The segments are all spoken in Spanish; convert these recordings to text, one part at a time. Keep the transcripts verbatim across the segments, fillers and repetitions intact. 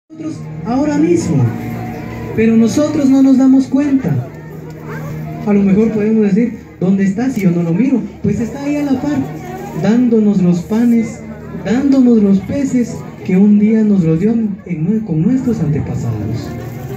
nosotros ahora mismo, pero nosotros no nos damos cuenta. A lo mejor podemos decir, ¿dónde está si yo no lo miro? Pues está ahí a la par, dándonos los panes, dándonos los peces que un día nos los dio en, con nuestros antepasados.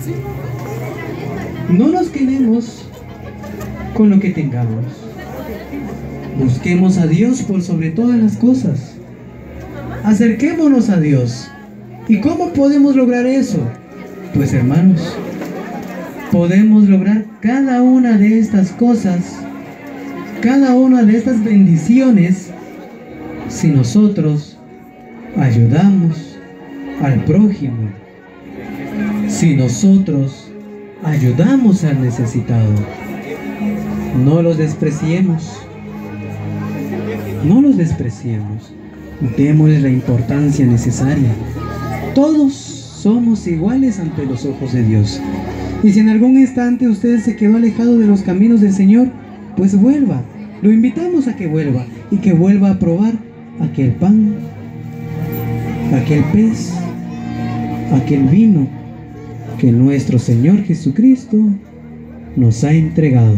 No nos quedemos con lo que tengamos. Busquemos a Dios por sobre todas las cosas. Acerquémonos a Dios. ¿Y cómo podemos lograr eso? Pues hermanos, podemos lograr cada una de estas cosas, cada una de estas bendiciones, si nosotros ayudamos al prójimo, si nosotros ayudamos al necesitado. No los despreciemos, no los despreciemos, démosle la importancia necesaria. Todos somos iguales ante los ojos de Dios. Y si en algún instante usted se quedó alejado de los caminos del Señor, pues vuelva. Lo invitamos a que vuelva y que vuelva a probar aquel pan, aquel pez, aquel vino que nuestro Señor Jesucristo nos ha entregado.